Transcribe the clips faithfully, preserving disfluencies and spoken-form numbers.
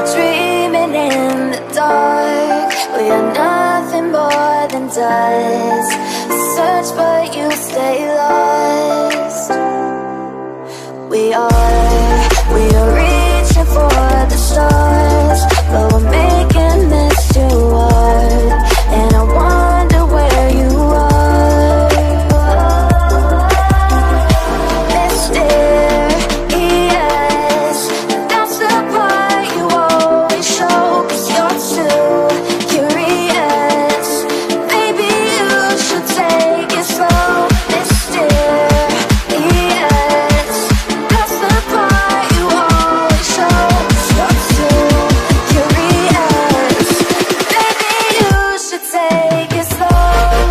We're dreaming in the dark. We are nothing more than dust. Search but you stay lost. We are, we are reaching for the stars, but we're making this too hard. And I wonder where you are. Mysterious, that's the part you always show, 'cause you're too curious. Maybe you should take it slow. Mysterious, that's the part you always show, 'cause you're too curious. Maybe you should take it slow.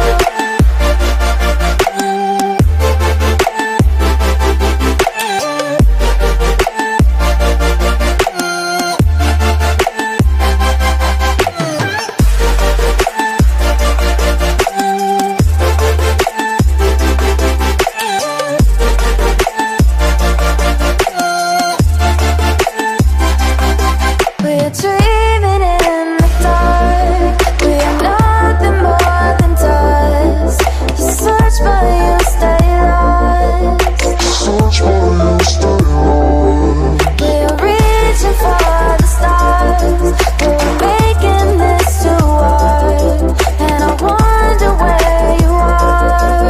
We're dreaming in the dark. We are nothing more than dust. You search but you stay lost. Search but you stay lost. We're reaching for the stars, but we're making this too hard. And I wonder where you are.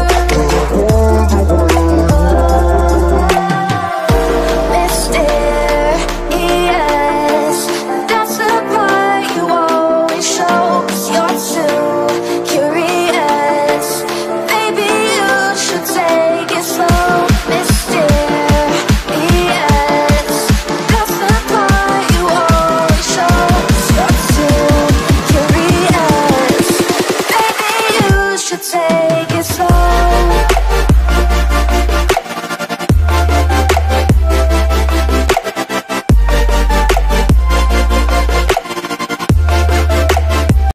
Mysterious, that's the part you always show, 'cause you're too curious. Maybe you should take it slow. Mysterious, that's the part you always show, 'cause you're too curious. Maybe you should take it slow.